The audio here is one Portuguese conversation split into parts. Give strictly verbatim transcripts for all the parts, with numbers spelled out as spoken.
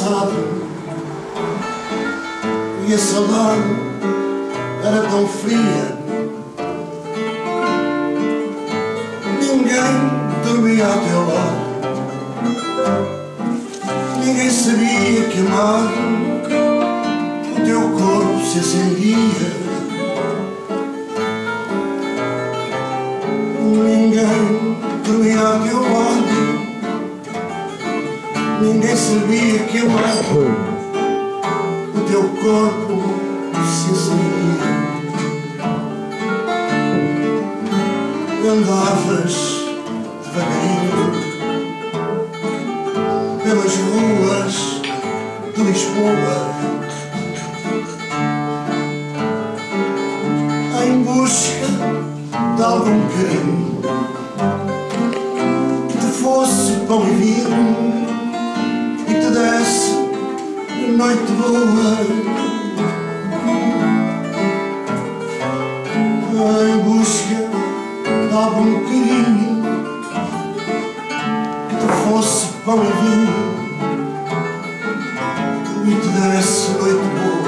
passado e a saudade era tão fria. Ninguém dormia ao teu lado, ninguém sabia que amar o teu corpo se acendia. Ninguém dormia ao teu lado, ninguém sabia que amar o teu corpo se acendia. Andavas devagarinho pelas ruas de Lisboa, em busca de algum carinho que te fosse pão e vinho e te desse noite boa. Em busca de algum carinho que te fosse pão e vinho e te desse noite boa.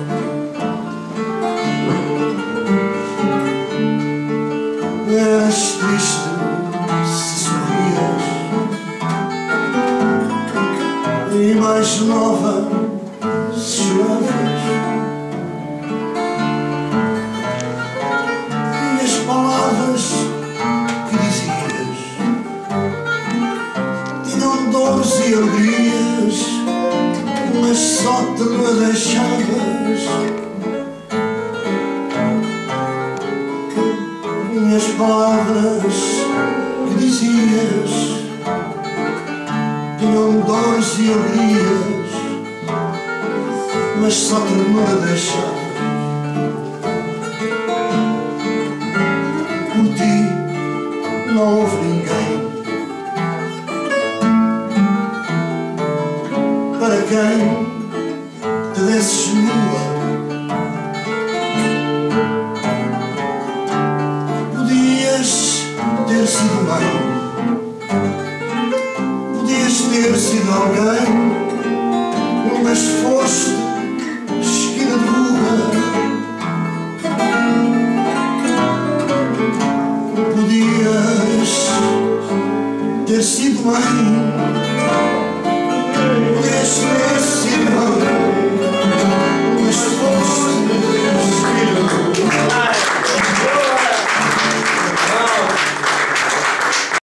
Eras triste se sorrias e mais nova se choravas, e as palavras que dizias tinham dores e alegrias, mas só te não deixavas. As palavras que dizias tinham dores e alegrias, mas só ternura deixavas. Por ti não houve ninguém para quem te desses nua. Ter sido bem, podias ter sido alguém, mas foste esquina de rua. Podias ter sido bem,